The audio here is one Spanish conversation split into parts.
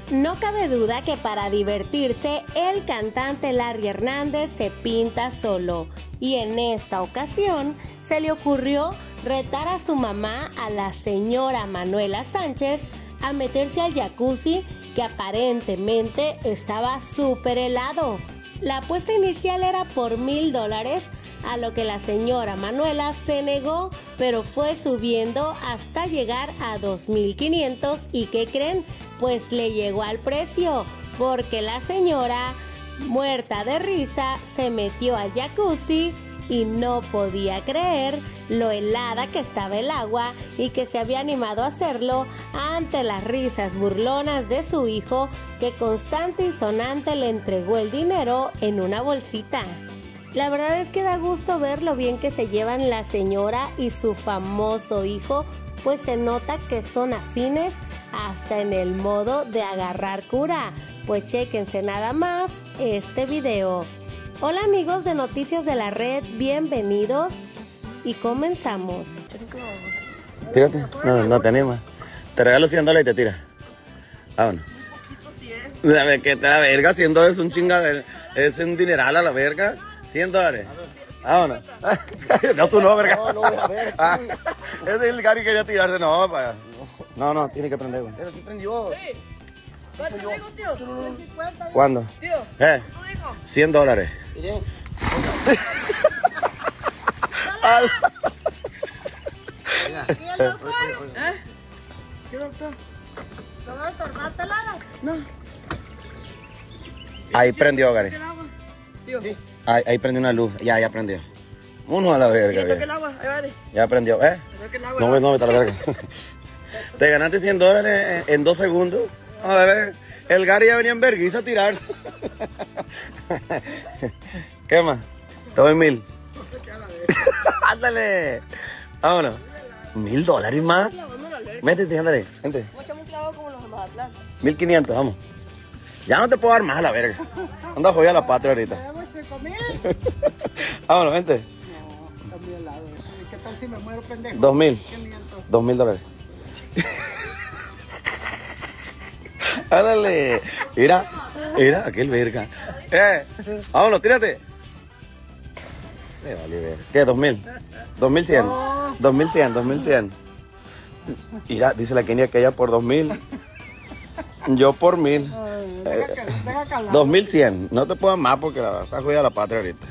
No cabe duda que para divertirse, el cantante Larry Hernández se pinta solo. Y en esta ocasión se le ocurrió retar a su mamá, a la señora Manuela Sánchez, a meterse al jacuzzi que aparentemente estaba súper helado. La apuesta inicial era por $1000, a lo que la señora Manuela se negó, pero fue subiendo hasta llegar a 2500. ¿Y qué creen? Pues le llegó al precio, porque la señora, muerta de risa, se metió al jacuzzi y no podía creer lo helada que estaba el agua y que se había animado a hacerlo ante las risas burlonas de su hijo, que constante y sonante le entregó el dinero en una bolsita. La verdad es que da gusto ver lo bien que se llevan la señora y su famoso hijo, pues se nota que son afines hasta en el modo de agarrar cura. Pues chéquense nada más este video. Hola amigos de Noticias de la Red, bienvenidos y comenzamos. Tírate, no te animas. Te regalo $100 y te tiras. Vámonos. ¿Sabes qué te la verga? $100 es un chingadero. Es un dineral a la verga. $100. Vámonos. No, tú no, verga. No, a ver. Es el Gary que quería tirarse, no, pa. No, tiene que prender, güey. Pero sí prendió. Sí. ¿Cuánto dijo, tío? ¿Cuándo? Tío, ¿Cuánto dijo? $100. Mire. ¿Y el doctor? ¿Qué doctor? ¿Doctor, mátala? No. Ahí prendió, Gary. Tío. Sí. Ahí prendió una luz. Ya prendió. Uno a la verga. Toque el agua, ahí vale. Ya prendió, Toque el agua. No, vete a la verga. Te ganaste $100 en 2 segundos. A la vez. El Gary ya venía en vergüenza a tirarse. ¿Qué más? Te doy 1000. Ándale. Vámonos. $1000 más. Métete, ándale. Vente. Vamos a echar un clavo como los de Mazatlán. 1500, vamos. Ya no te puedo dar más a la verga. Anda a joder a la patria ahorita. Vámonos, vente. No, está muy helado. ¿Qué tal si me muero, pendejo? 2000. $2000. Ándale. Mira, aquel verga. Vámonos, tírate. Me vale ver. ¿Qué? 2000. 2100. 2100. Mira, dice la Kenia que ella por 2000. Yo por 1000. 2100. No te puedo más porque está jodida la patria ahorita.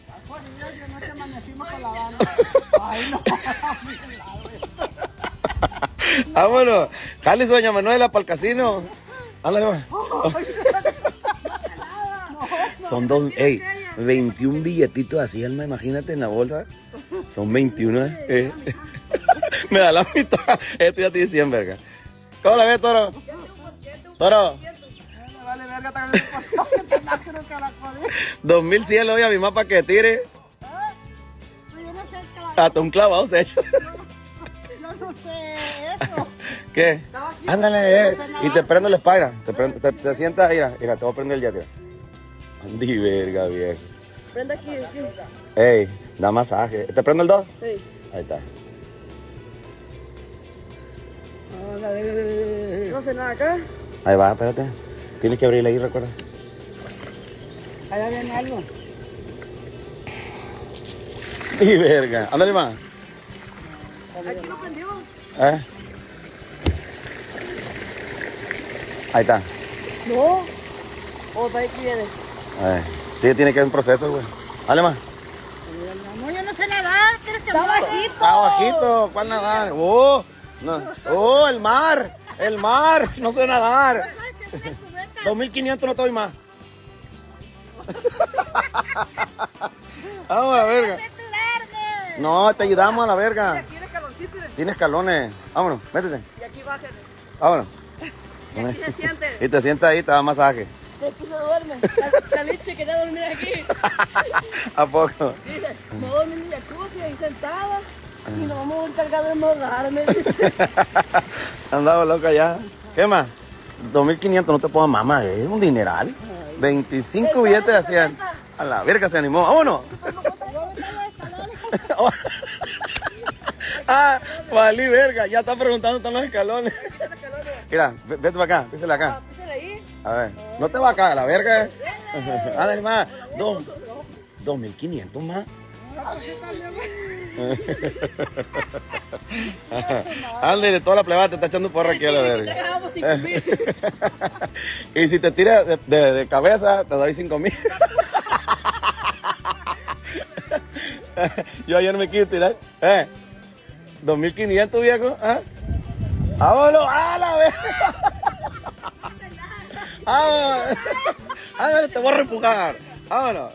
Vámonos. Jale, doña Manuela, para el casino. Ándale, va. Son 21 billetitos así, Alma, imagínate en la bolsa. Son 21, Me da la mitad. Esto ya tiene 100, verga. ¿Cómo la ves, Toro? Toro. Vale, verga, también me pasó que creo que la jodí. 2100 le doy a mi mamá para que tire. Hasta un clavado se echa. Yo no sé eso. ¿Qué? Ándale, y te prendo la espalda. Te sientas, mira, te voy a prender el yate. Andi, verga, viejo. Prende aquí. Ey, da masaje. ¿Te prendo el 2? Sí. Ahí está. No sé nada acá. Ahí va, espérate. Tienes que abrirle ahí, recuerda. Allá viene algo. Y verga. Ándale más. Aquí lo prendió. Ahí está. No. O para aquí viene. Sí, tiene que haber un proceso, güey. Dale más. No, yo no sé nadar. ¿Quieres que está bajito? Está bajito. ¿Cuál nadar? No. El mar. No sé nadar. 2500 no te doy más. Vamos a la verga. No, te ayudamos a la verga. Aquí tiene escaloncito. Tiene escalones. Vámonos, métete. Y aquí bájale. Vámonos. Y aquí se siente. Y te sientas ahí, te da masaje. Después se duerme. La leche quería dormir aquí. ¿A poco? Dice, me voy a dormir en la jacuzzi ahí sentada. Y nos vamos a encargar de no darme, dice. Andaba loca ya. ¿Qué más? 2500 no te puedo mamá, es un dineral. 25 billetes de 100. A la verga se animó. ¡Vámonos! Valí verga, ya está preguntando están los escalones. Mira, vete para acá, písale acá. Písale ahí. A ver, no te va a caer la verga. Ándale más. 2.500 más. Ándale, toda la plebada te está echando porra aquí a la verga. Y si te tiras de cabeza, te doy 5,000. Yo ayer me quise tirar. 2.500, viejo. Vámonos, a la verga. Vámonos. Ándale, te voy a reempujar. Vámonos.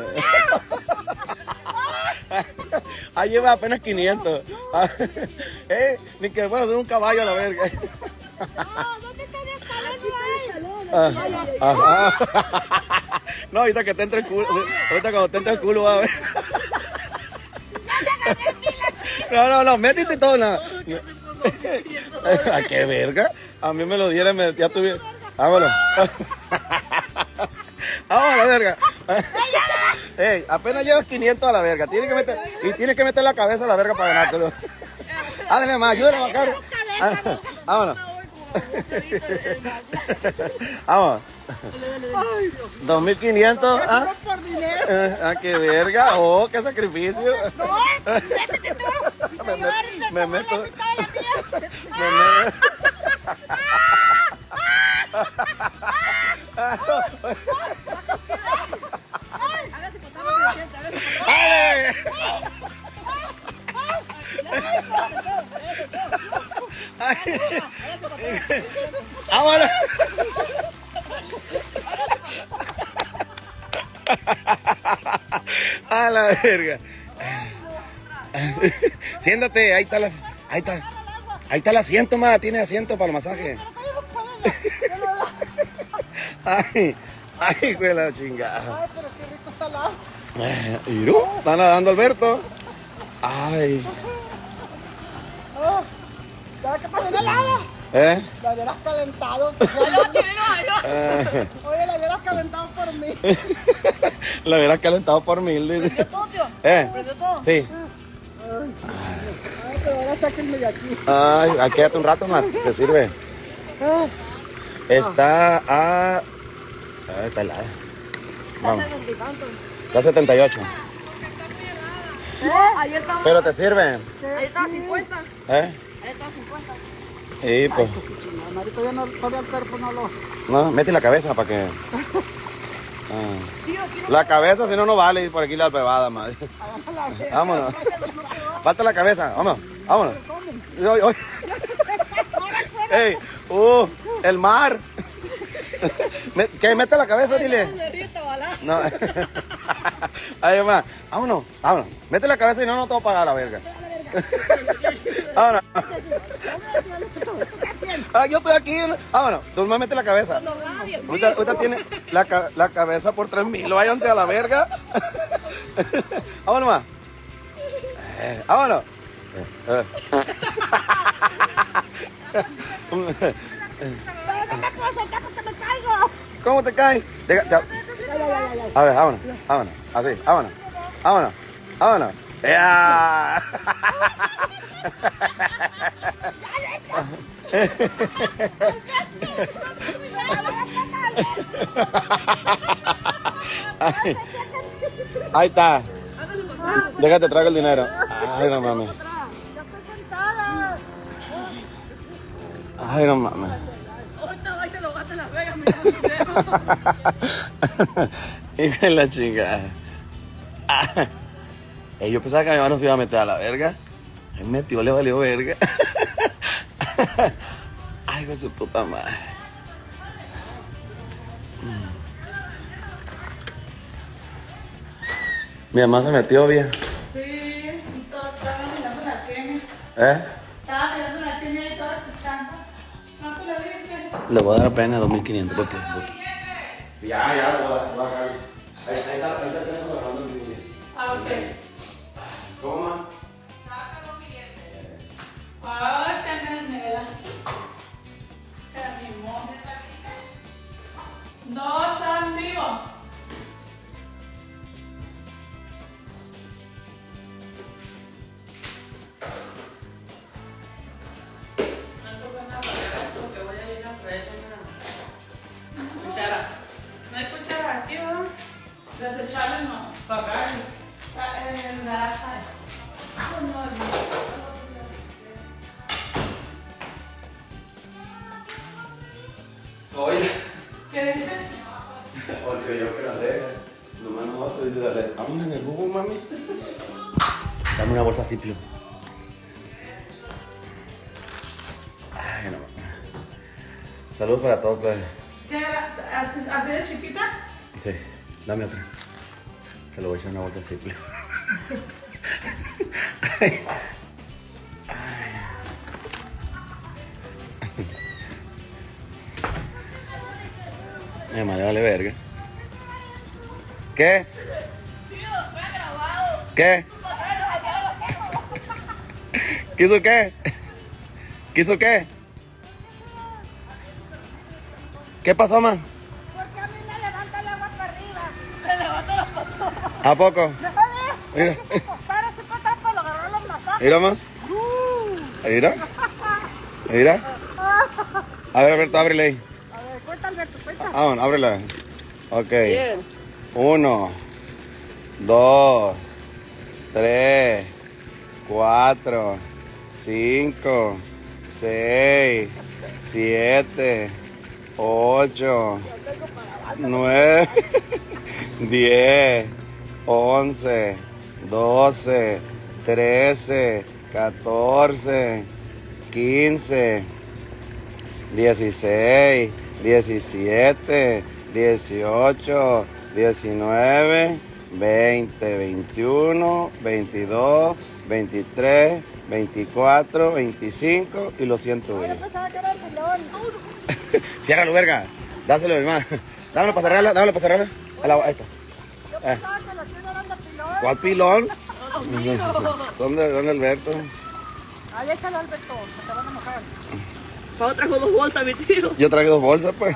Ahí lleva apenas 500. Ni que fuera de un caballo a la verga. ¿Dónde está el escalón? No, ahorita que te entre el culo. Ahorita cuando te entre el culo va a ver. No, métete todo. No. ¿A qué verga? A mí me lo dieron, ya tuve. Vámonos. Vamos a la verga. Ey, apenas llevas 500 a la verga. Tienes que meter la cabeza a la verga para ganártelo. Ándale más, ayúdale a bajar. Vámonos. Vamos. 2.500. Qué verga. Oh, qué sacrificio. Me meto. ¡Vámonos! A la verga. Siéntate, ahí está el asiento, más. Tiene asiento para el masaje. Ay, güey, la chingada. Ay, pero qué rico está el agua. Está nadando Alberto. Ay. ¿Sabes qué pasa en el agua? La hubieras calentado. Oye, la hubieras calentado por mí. La hubieras calentado por 1,000. ¿Prendió todo, tío? ¿Prendió todo? Sí. Ay, pero ahora sáquenme de aquí. Ay, quédate un rato más, te sirve. Está a... está helada. Vamos. Está a 78. Ayer estaba... Pero te sirve. Ahí estaba 50. Ahí estaba 50. Sí, pues. Marito, ya no, todavía el cuerpo no lo... No, mete la cabeza para que... Tío, La cabeza, si no, no vale ir por aquí la bebada, madre. Vámonos. Falta la cabeza, vámonos. Ey, el mar. ¿Qué? Mete la cabeza, dile. No. Ahí va. Vámonos. Mete la cabeza y no te voy a pagar la verga. Vámonos. Yo estoy aquí. Vámonos. Tú me metes la cabeza. Ahorita tiene la cabeza por 3,000. Váyanse a la verga. Vámonos más. Vámonos. ¿Cómo te caes? A ver, vámonos. Así, vámonos. ¡Ya! Ahí está. Déjate, traigo el dinero. Ay, no mames. Ay, no mames. Hija de la chingada. Yo pensaba que mi hermano se iba a meter a la verga. Él metió, le valió verga. Ay, con su puta madre. Mi mamá se metió bien. Sí, estaba mirando la tienda. Estaba mirando la tienda y estaba escuchando. ¿Cuánto le dije? Le voy a dar apenas 2.500. Ya, le voy a dar. Ahí está el teléfono hablando en mi. Ok. Toma. Ay, canela. No están vivos. Oye. ¿Qué dice? Porque yo que la deja. Nomás nosotros dice, dale, vamos en el jugo, mami. Dame una bolsa Ciplo. Ay, no. Saludos para todos, pues. ¿Qué? ¿Así de chiquita? Sí, dame otra. Se lo voy a echar en una bolsa Ciplo. Ay. Mi madre vale verga. ¿Qué? ¿Qué? ¿Quiso qué? ¿Quiso qué? ¿Qué pasó, man? Porque a mí me levanta el agua para arriba. Me levanta la patada. ¿A poco? Mira. Hay que acostar así para atrás para agarrar los masajes. Mira, man. Mira. Mira. A ver, tú ábrele ahí. A ver, cuenta, Alberto, cuenta. Ah, bueno, ábrela. Ok. 1, 2, 3, 4, 5, 6, 7, 8, 9, 10, 11, 12, 13, 14, 15, 16, 17, 18, 19, 20, 21, 22, 23, 24, 25 y lo siento. Yo pensaba que era el pilón. Ciérralo, verga. Dáselo a mi mamá. Dámelo para cerrarla, dámelo para cerrarla. Ahí está. Yo pensaba que los tíos eran de pilón. ¿Cuál pilón? ¿Dónde Alberto? Ahí échalo, Alberto, que te van a mojar. Pau trajo 2 bolsas, mi tío. Yo traje 2 bolsas, pues.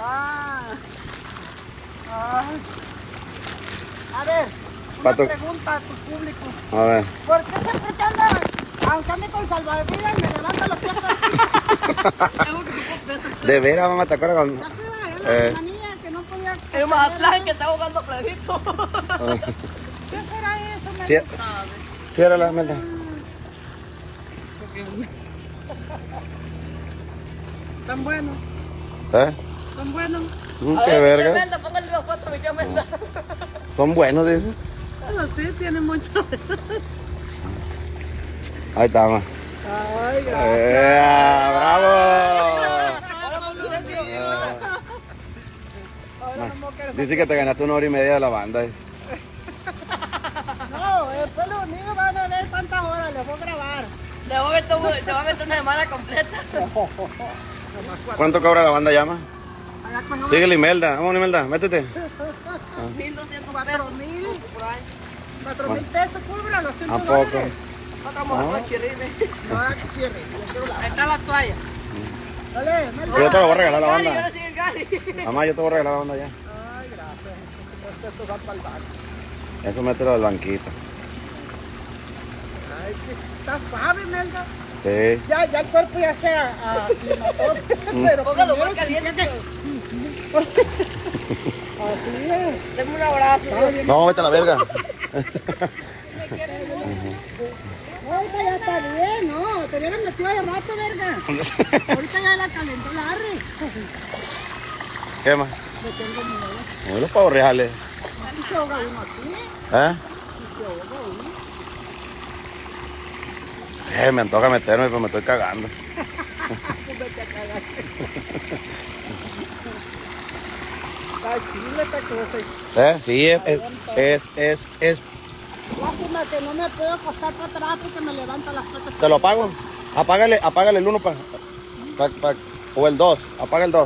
A ver, Pato. una pregunta a tu público. A ver. ¿Por qué siempre que anda, aunque ande con salvavidas, me levanta los pies? De veras, mamá, ¿te acuerdas cuando? Ya fui a la niña que no podía... El Mazatlán que está jugando a Fredito. ¿Qué será eso? Me Ciérrala, Melda. Tan bueno, ¿Eh? tan bueno. Qué verga. Melda, póngale los 4 millones, Melda. Son buenos, dice. Bueno, sí, tiene mucho. Ahí está, mamá. Ay, gracias. ¡Bravo! Ahora no me quiero... Dice que te ganaste 1 hora y media de la banda. Dice. No, el pueblo unido van a ver cuántas horas les voy a grabar. Le voy a meter una semana completa. ¿Cuánto cobra la banda llama? Allá con Síguele, Imelda. Vamos, Imelda, métete. 1.200 4,000. 4,000 pesos, cúbralo, $100. ¿A poco? Vamos a los chirrines. No, que cierre, yo quiero la... Ahí está la toalla. Dale, Yo te lo voy a regalar la Gali, banda. ahora sigue el Gali. Mamá, yo te voy a regalar la banda ya. Ay, gracias. Esto va para el banco. Eso mételo al banquito. Ay, que está suave, Melda. Sí. Ya el cuerpo ya se aclimató. Pero Póngalo primero más caliente. Así es. Denme un abrazo. No, vete a la verga. Ahorita ya está bien, ¿no? Te hubieran metido de rato, verga. Ahorita ya la calentó la arre. ¿Qué más? Le tengo miedo. No los pavos reales. Así se ahoga uno aquí. ¿Eh? Me antoja meterme, pero me estoy cagando. Está chile esta cosa. Sí, es. Lástima que no me puedo acostar para atrás porque me levanta las patas. Te lo apago. Apágale el 1 o el 2. Apaga el 2.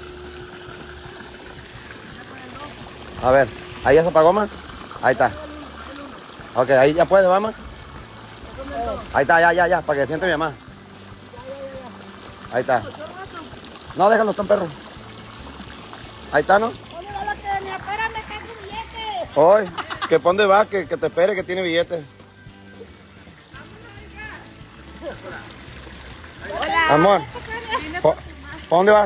A ver, ahí ya se apagó, ma. Ahí está. Ok, ahí ya puede, vamos. Ahí está, ya, para que siente mi mamá. Ahí está. No, déjalo, están perros. Ahí está, ¿no? Oye, la que me espérame, que hay un billete. Hoy, que pa' dónde va, que te espere, que tiene billetes. Hola. Amor, ¿pa dónde vas?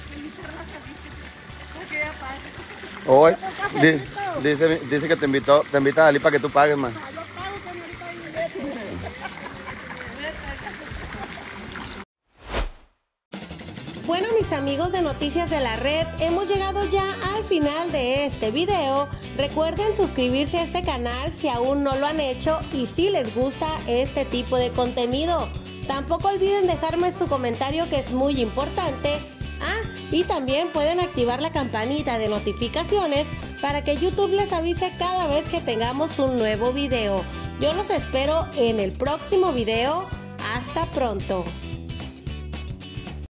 Hoy, dice que te invita a salir para que tú pagues, man. Yo pago, señorita, el billete. Bueno, mis mis amigos de Noticias de la Red, hemos llegado ya al final de este video. Recuerden suscribirse a este canal si aún no lo han hecho y si les gusta este tipo de contenido. Tampoco olviden dejarme su comentario, que es muy importante. Y también pueden activar la campanita de notificaciones para que YouTube les avise cada vez que tengamos un nuevo video. Yo los espero en el próximo video. Hasta pronto.